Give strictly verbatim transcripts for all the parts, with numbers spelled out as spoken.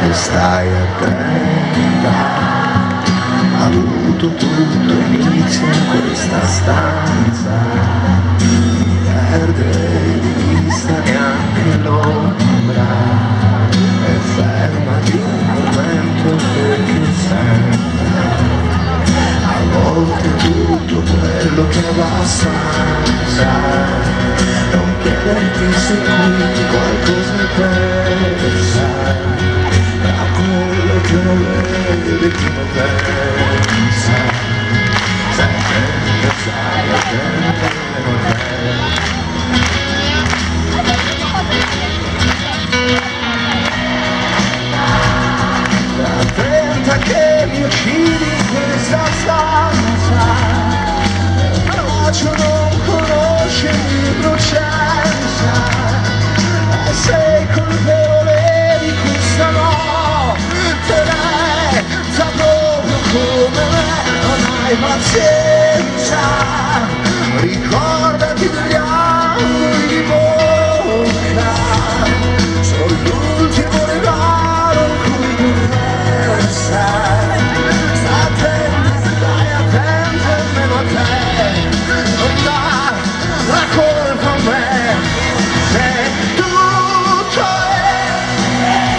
e stai attenta. Ha avuto tutto inizio in questa stanza, perde di vista neanche l'ombra e fermati un momento perché sembra a volte tutto quello che abbastanza. Non chiederti se qui qualcosa pensa a quello che non vede chi non pensa. Stai attento, stai attento, non te. Attenta che mi uccidi in questa stanza, faccio non conoscere il brucianza, e sei colpevole di questa notte, sa proprio come me, non hai pazienza, ricordati degli angoli di bocca, sono l'ultimo regalo in cui tu stai attento, stai attento, almeno a te non dà la colpa a me, se tutto è,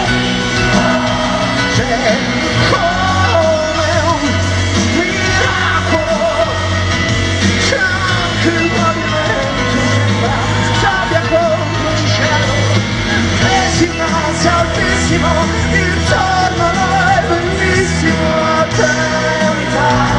c'è come un miracolo, c'è anche il pavimento, sembra sabbia contro il cielo, e si innalza altissimo, intorno a noi è bellissimo, attenta.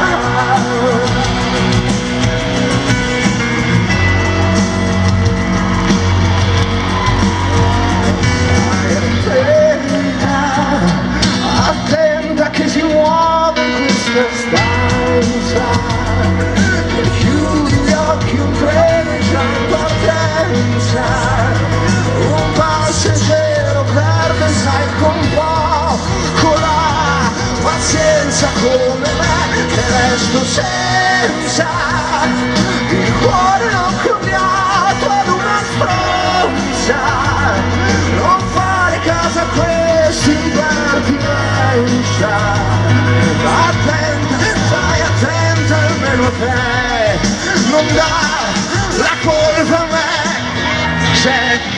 Attenta che si muove in questa stanza, che chiudi gli occhi, un treno è già in partenza, un passeggero perde sai con poco la pazienza come me, che resto senza il cuore non cambiato ad una stronza, non fare caso a questi impertinenza. Attenta, stai attenta, almeno a te non dà la colpa a me, c'è